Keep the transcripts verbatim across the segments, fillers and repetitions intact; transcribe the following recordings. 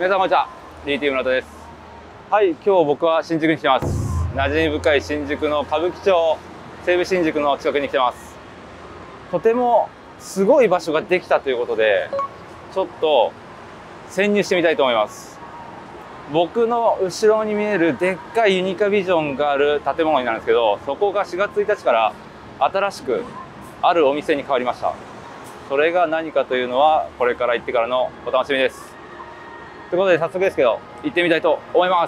皆さんこんにちは、 ディーティー 村田です。はい、今日僕は新宿に来てます。馴染み深い新宿の歌舞伎町、西武新宿の近くに来てます。とてもすごい場所ができたということで、ちょっと潜入してみたいと思います。僕の後ろに見えるでっかいユニカビジョンがある建物になるんですけど、そこがしがつついたちから新しくあるお店に変わりました。それが何かというのはこれから行ってからのお楽しみです。ということで早速ですけど行ってみたいと思います。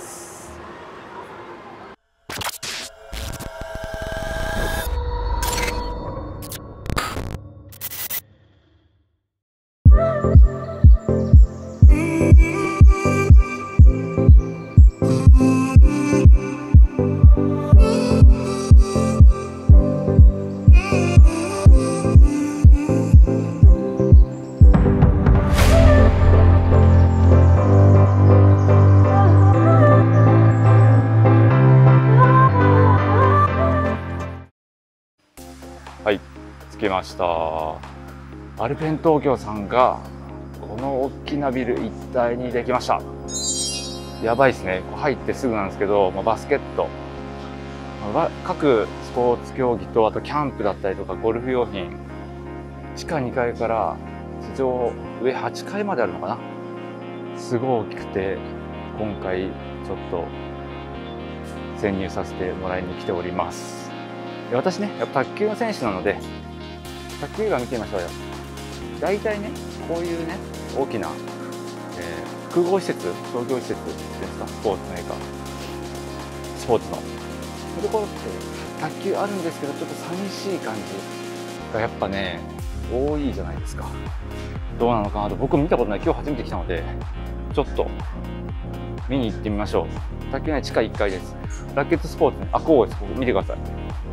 はい、着きました。アルペン東京さんがこの大きなビル一帯にできました。やばいですね。入ってすぐなんですけど、まあ、バスケット、まあ、各スポーツ競技とあとキャンプだったりとかゴルフ用品、地下にかいから地上上はちかいまであるのかな。すごい大きくて、今回ちょっと潜入させてもらいに来ております。私ね、やっぱ卓球の選手なので、卓球が見てみましょうよ。大体ね、こういうね、大きな、えー、複合施設、商業施設ですか、スポーツメーカー、スポーツの。そういうところって卓球あるんですけど、ちょっと寂しい感じがやっぱね、多いじゃないですか。どうなのかなと、僕見たことない、今日初めて来たので、ちょっと見に行ってみましょう。卓球ね、地下いっかいです。ラケットスポーツね、あ、こうです、ここ見てください。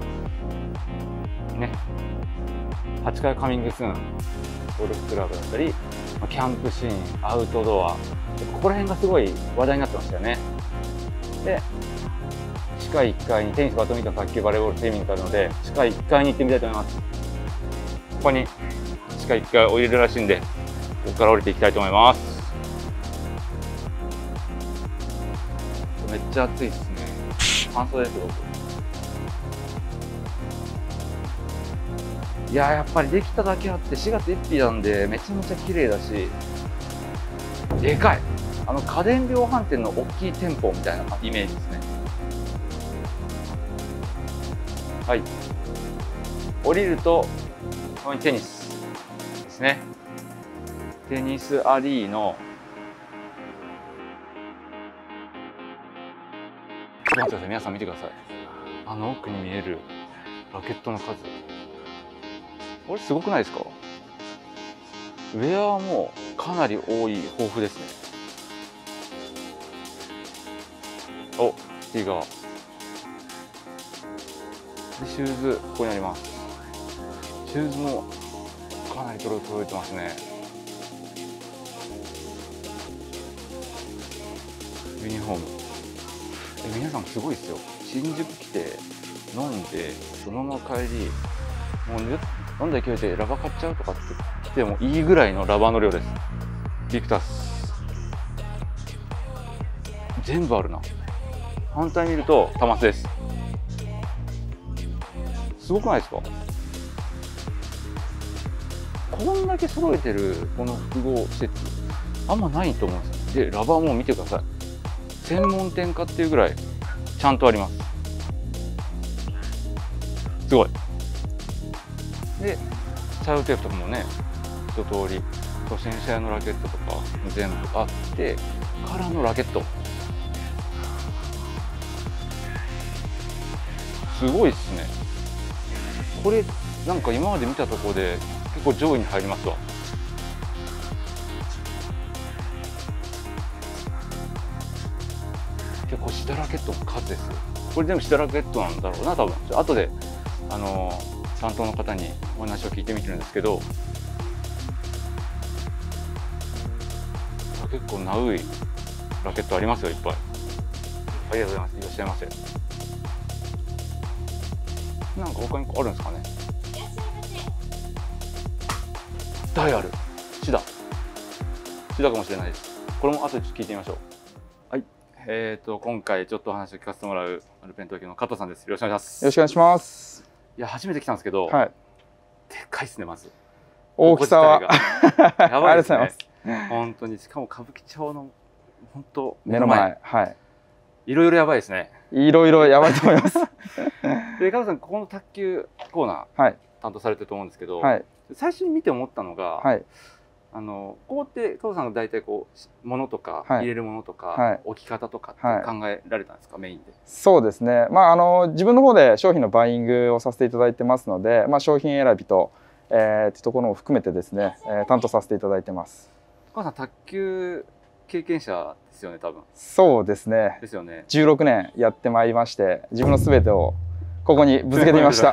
ね、はちかいカミングスーンゴルフクラブだったり、キャンプシーン、アウトドア、ここら辺がすごい話題になってましたよね。で、地下いっかいにテニス、バドミントン、卓球、バレーボール、スイミングがあるので、地下いっかいに行ってみたいと思います。ここに地下いっかい降りるらしいんで、ここから降りていきたいと思います。めっちゃ暑いですね。半袖ですよ、僕。いやー、やっぱりできただけあってしがつついたちなんでめちゃめちゃ綺麗だし、でかい、あの家電量販店の大きい店舗みたいなイメージですね。はい、降りるとここにテニスですね。テニスアリーのちょっと待ってください、皆さん見てください。あの奥に見えるラケットの数、これすごくないですか？ウェアもかなり多い、豊富ですね。お、ティーガーで、シューズここにあります。シューズもかなり届いてますね。ユニフォーム、え、皆さんすごいですよ。新宿来て飲んでそのまま帰り、もう飲んだ勢いでラバ買っちゃうとかって来てもいいぐらいのラバーの量です。ビクタス全部あるな。反対見るとタマスです。すごくないですか？こんだけ揃えてるこの複合施設あんまないと思うんですよ。で、ラバーも見てください。専門店かっていうぐらいちゃんとあります。すごい。で、サイドテープとかもね、一通り初心者用のラケットとか全部あってからのラケット、すごいっすね。これなんか今まで見たところで結構上位に入りますわ。結構シダラケットの数ですよ。これ全部シダラケットなんだろうな、多分。後であのー担当の方にお話を聞いてみてるんですけど、結構ナウいラケットありますよ、いっぱい。ありがとうございます。いらっしゃいませ。なんか他にあるんですかね。ダイヤル、シダシダかもしれないです。 これも後で聞いてみましょう。はい。えっ、ー、と今回ちょっとお話を聞かせてもらうアルペン東京の加藤さんです。よろしくお願いします。 よろしくお願いします。 いや初めて来たんですけど、 はい。 でっかいですねまず。 大きさはやばいですね。本当にしかも歌舞伎町の本当目の前。はい。 いろいろやばいですね。 いろいろやばいと思います。 で加藤さんここの卓球コーナー担当されてると思うんですけど、はい、最初に見て思ったのが。はい、あのここって加藤さんが大体こう物とか、はい、入れるものとか、はい、置き方とかって考えられたんですか、はい、メインで。そうですね。まああの自分の方で商品のバイングをさせていただいてますので、まあ商品選びと、えー、っていうところも含めてですね、えー、担当させていただいてます。加藤さん卓球経験者ですよね多分。そうですね。ですよね。じゅうろくねんやってまいりまして、自分のすべてをここにぶつけてみました。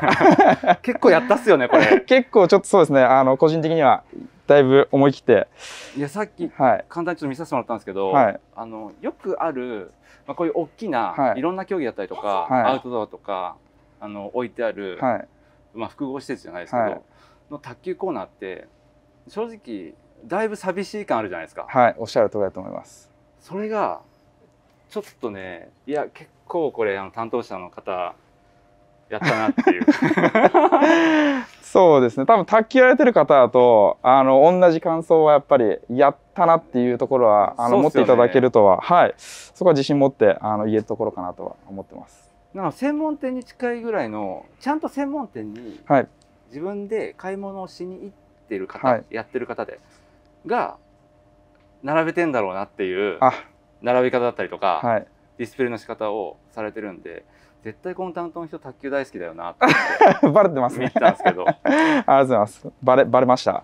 結構やったっすよねこれ。結構ちょっとそうですね。あの個人的には。だいぶ思い切って。いやさっき、はい、簡単にちょっと見させてもらったんですけど、はい、あのよくある、まあ、こういう大きな、はい、いろんな競技だったりとか、はい、アウトドアとかあの置いてある、はい、まあ複合施設じゃないですけど、はい、の卓球コーナーって正直だいぶ寂しい感あるじゃないですか。はい、おっしゃる通りだと思います。それがちょっとね、いや結構これあの担当者の方やったなっていう。そうですね。多分卓球やられてる方だとあの同じ感想はやっぱりやったなっていうところはあの、ね、持っていただけるとは、はい、そこは自信持ってあの言えるところかなとは思ってます。なんか専門店に近いぐらいのちゃんと専門店に自分で買い物をしに行ってる方、はい、やってる方でが並べてんだろうなっていう並び方だったりとか、はい、ディスプレイの仕方をされてるんで。絶対この担当の人卓球大好きだよなってバレてますね。見てたんですけど。ありがとうございます。バレバレました。はい。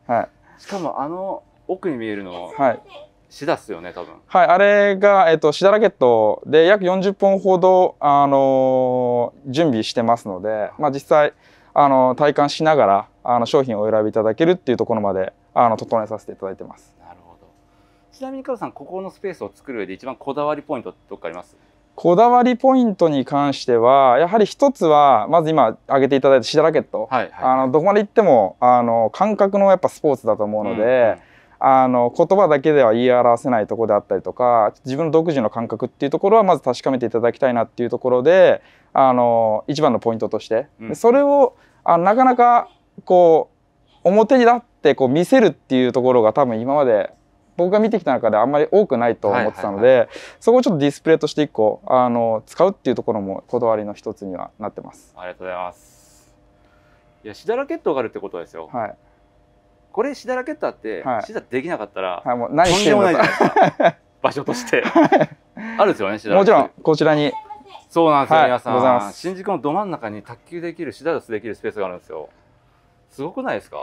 はい、しかもあの奥に見えるの、はい、シダっすよね多分。はい、あれがえっとシダラケットで約よんじゅっぽんほどあのー、準備してますので、まあ実際あの体感しながらあの商品をお選びいただけるっていうところまであの整えさせていただいてます。なるほど。ちなみに加藤さんここのスペースを作る上で一番こだわりポイントってどっかあります？こだわりポイントに関してはやはり一つはまず今挙げていただいたシダラケット、あのどこまで行ってもあの感覚のやっぱスポーツだと思うので、うんうん、あの言葉だけでは言い表せないところであったりとか自分の独自の感覚っていうところはまず確かめていただきたいなっていうところであの一番のポイントとして、うん、それをあなかなかこう表にだってこう見せるっていうところが多分今まで僕が見てきた中であんまり多くないと思ってたので、そこをちょっとディスプレイとしていっこあの使うっていうところもこだわりの一つにはなってます。ありがとうございます。いやシダラケットがあるってことですよ。はい。これシダラケットあって、はい、シダできなかったら、はい、もう何してんのかとんでもないじゃないですか。場所としてあるんですよねシダラケット。もちろんこちらに。そうなんですよ、はい、皆さん。新宿のど真ん中に卓球できるシダラスできるスペースがあるんですよ。すごくないですか？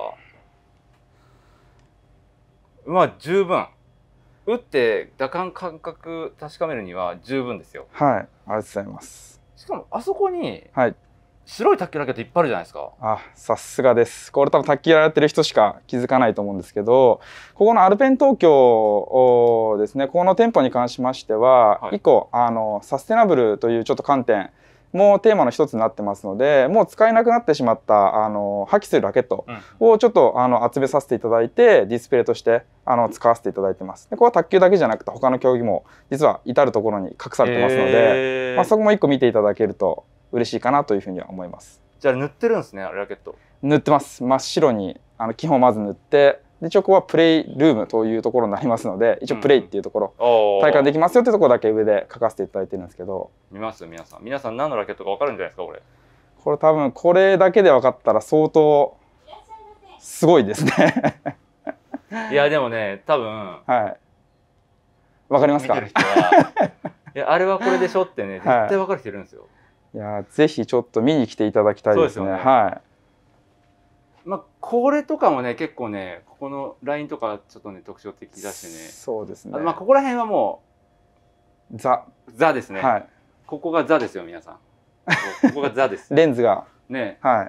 まあ十分打って打感感覚確かめるには十分ですよ。はい、ありがとうございます。しかもあそこに白い卓球ラケットいっぱいあるじゃないですか。あ、さすがです。これ多分卓球やってる人しか気づかないと思うんですけど、ここのアルペン東京ですね、ここの店舗に関しましては、はい、いっこあのサステナブルというちょっと観点もうテーマの一つになってますので、もう使えなくなってしまったあの破棄するラケットをちょっとあの集めさせていただいてディスプレイとしてあの使わせていただいてます。でこれは卓球だけじゃなくて他の競技も実は至るところに隠されてますので、まあ、そこも一個見ていただけると嬉しいかなというふうには思います。じゃあ塗ってるんですねラケット。塗ってます。真っ白にあの基本をまず塗って。で一応ここはプレイルームというところになりますので一応プレイっていうところ、うん、体感できますよっていうところだけ上で書かせていただいてるんですけど、見ます皆さん皆さん何のラケットか分かるんじゃないですかこれ。これ多分これだけで分かったら相当すごいですね。いやでもね多分はい分かりますか。見てる人はいやあれはこれでしょってね絶対分かる人いるんですよ。はい、いやぜひちょっと見に来ていただきたいですね。はい。まあこれとかもね結構ねここのラインとかちょっとね特徴的だしね。そうですね。まあここら辺はもうザザですね。はい。ここがザですよ皆さん。ここがザです。レンズがね。はい。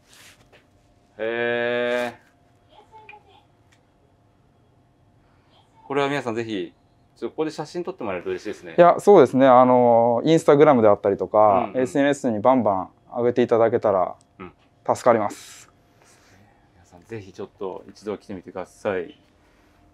へえ。これは皆さんぜひちょっとここで写真撮ってもらえると嬉しいですね。いやそうですね。あのインスタグラムであったりとか、うんうん、エスエヌエス にバンバン上げていただけたら助かります。ぜひちょっと一度来てみてください。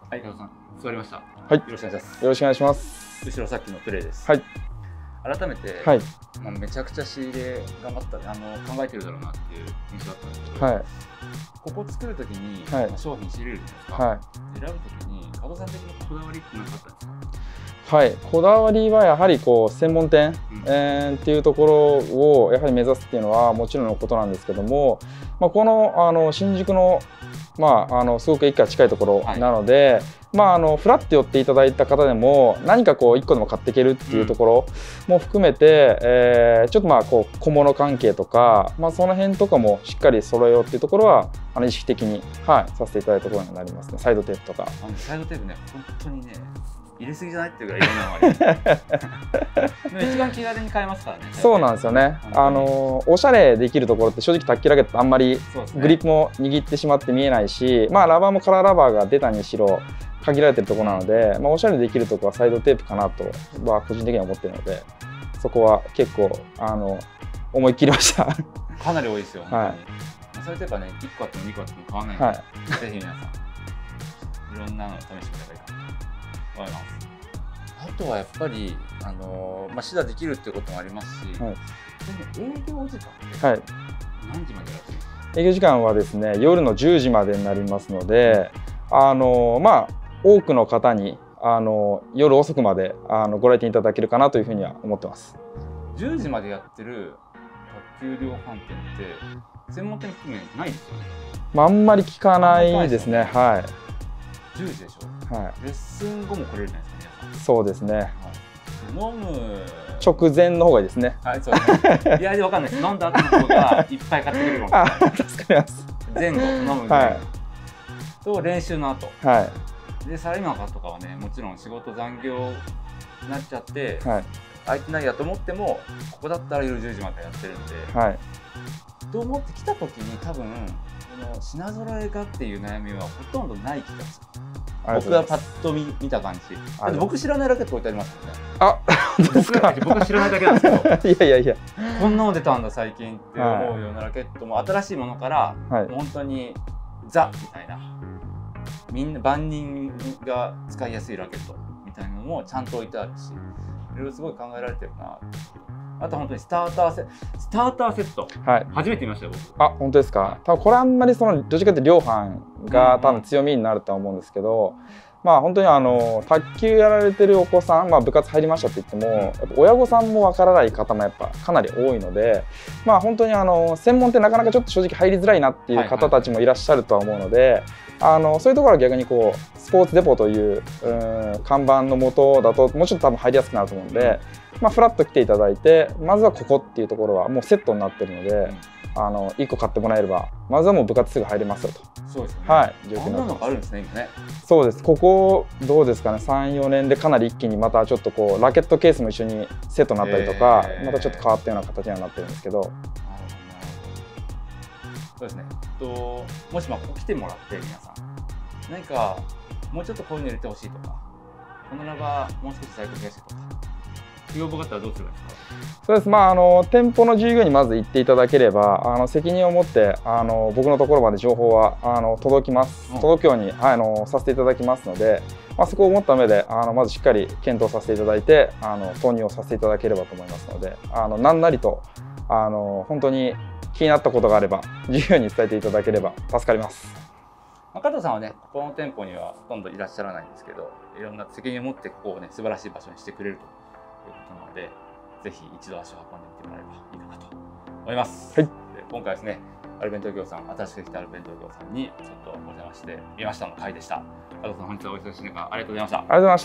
はい、加藤さん、座りました。 はい。よろしくお願いします。 よろしくお願いします。 後ろさっきのプレイです。 はい。 改めて、 はい。 まあめちゃくちゃ仕入れ頑張ったあの考えてるだろうなっていう印象だったんですけど、 はい。 ここ作るときに、 はいまあ商品仕入れるんですか。 はい。 選ぶときに加藤さん的にこだわりって何かあったんですか。 はい、こだわりはやはりこう専門店、うんえー、っていうところをやはり目指すっていうのはもちろんのことなんですけども、まあ、このあの新宿の、まあ、あのすごく駅から近いところなので、はい、まあ、あのフラッと寄っていただいた方でも何かこういっこでも買っていけるっていうところも含めて、うんえー、ちょっとまあこう小物関係とか、まあ、その辺とかもしっかり揃えようっていうところはあの意識的に、はい、させていただいたところになりますね。サイドテープとか。 あのサイドテープね、本当にね入れすぎじゃないっていうぐらいいろんなのがあります。一番気軽に買えますからね。 そうなんですよね。あのおしゃれできるところって正直卓球ラケットあんまりグリップも握ってしまって見えないし、まあラバーもカラーラバーが出たにしろ限られてるところなので、まあおしゃれできるところはサイドテープかなとは個人的には思ってるので、そこは結構あの思い切りました。 かなり多いですよ。 はい。 サイドテープはねいっこあってもにこあっても変わらないので、はい、ぜひ皆さんいろんなのを試してみたらいいかな。思います。あとはやっぱり、あのーまあ、シダできるっていうこともありますし、はい、営業時間って何時までやるんですか。 営業時間はですね、夜のじゅうじまでになりますので、あのー、まあ多くの方にあのー、夜遅くまであのご来店いただけるかなというふうには思ってます。 じゅうじまでやってる卓球量販店って専門店含めないですよね。 まあ、あんまり聞かないですね。はい。 じゅうじでしょ。はい。レッスン後も来れるじゃないですか、皆さん。 そうですね。はい、 飲む直前の方がいいですね。 はい、そうですね。いや、わかんないです。飲んだ後の方がいっぱい買ってくれるかもしれない。 助かります。 前後、飲む前後、はい、と練習の後。はい。で、サラリーマンとかはね、もちろん仕事残業になっちゃって、はい、空いてないやと思っても、ここだったら夜じゅうじまでやってるんで。はい。と思って来た時に多分。品揃えがっていう悩みはほとんどない気がする。僕がパッと 見, 見た感じ。だって僕知らないラケット置いてありますよね。 あ、本当ですか。 僕は知らないだけなんですけど。 いやいやいや。 こんなの出たんだ最近って思うようなラケットも新しいものから、はい、本当にザみたいな。みんな万人が使いやすいラケットみたいなのもちゃんと置いてあるし、いろいろすごい考えられてるな。あと本当にスターターセスターターセット、はい、初めて見ましたよ僕。 あ、本当ですか。多分これあんまりそのどっちかというと量販が多分強みになるとは思うんですけど、うんうん、まあ本当にあの卓球やられてるお子さん、まあ部活入りましたって言っても、やっぱ親御さんもわからない方もやっぱかなり多いので、まあ本当にあの専門ってなかなかちょっと正直入りづらいなっていう方たちもいらっしゃるとは思うので、あのそういうところは逆にこうスポーツデポという、うん、看板の下だともうちょっと多分入りやすくなると思うので。まあ、フラッと来ていただいて、まずはここっていうところはもうセットになってるので、うん、あのいっこ買ってもらえればまずはもう部活すぐ入れますよと。 そうですね。 はい。 あんなのがあるんですね今ね。 そうです。ここどうですかね、さん、よねんでかなり一気にまたちょっとこうラケットケースも一緒にセットになったりとか、またちょっと変わったような形にはなってるんですけど。なるほど。 そうですね。ともしまあここ来てもらって皆さん何かもうちょっとこういうの入れてほしいとか、このラバーもう少し在庫増やしてとか。要望があったらどうすればいいですか。 そうです。まああの店舗の従業員にまず行っていただければ、あの責任を持ってあの僕のところまで情報はあの届きます。うん、届くようにあのさせていただきますので、まあ、そこを持った上であのまずしっかり検討させていただいて、あの投入をさせていただければと思いますので、あの何なりとあの本当に気になったことがあれば従業員に伝えていただければ助かります。 加藤さんはね、ここの店舗にはほとんどいらっしゃらないんですけど、いろんな責任を持ってここをね素晴らしい場所にしてくれると。ということなので、ぜひ一度足を運んでみてもらえればいいかなと思います。はい、で今回ですね、アルベン東京さん、新しく来たアルベン東京さんにちょっとお邪魔してみましたの回でした。加藤さん、本日はお忙しい中ありがとうございました。ありがとうございました。